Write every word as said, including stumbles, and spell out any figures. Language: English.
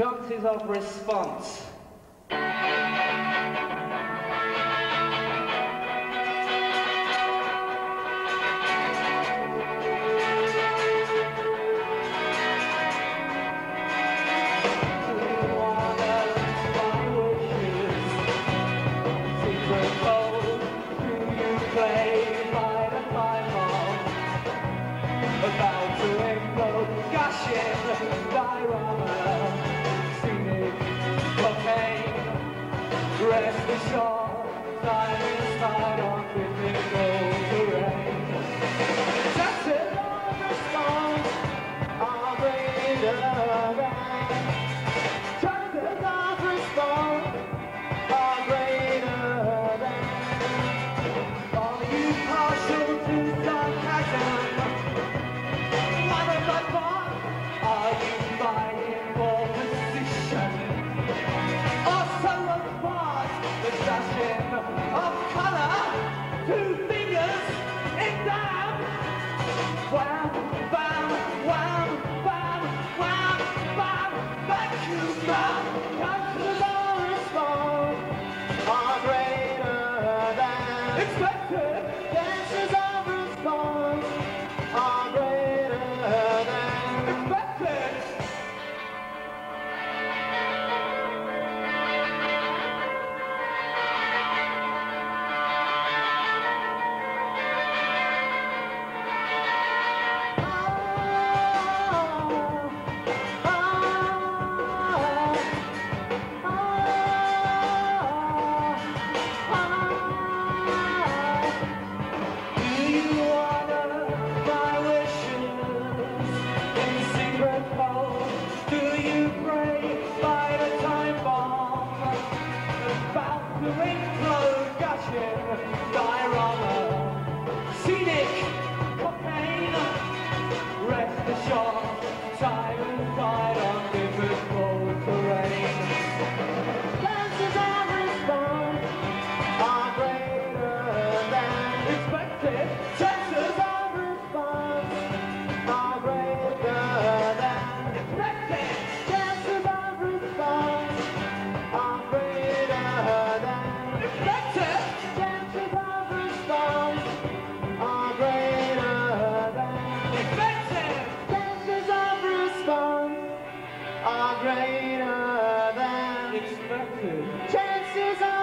Chances of response. About to implode, gushing diorama, scenic cocaine. Rest assured, time is tied on physical terrain. Chances of response are greater than. Chances of response are greater than. Are you partial to sarcasm? Are you fighting for position? Or so apart the dashing of colour? Two fingers in down. Wham, bam, wham, bam, wham, bam. Vacuum bam. Chances of response are greater than expected. Chances of response are greater than expected. Diorama, scenic cocaine. Rest assured, time and tide on difficult terrain. Chances of response are greater than expected. Chances of response are greater than expected. Chances of response are greater than expected. Are greater than expected. Chances are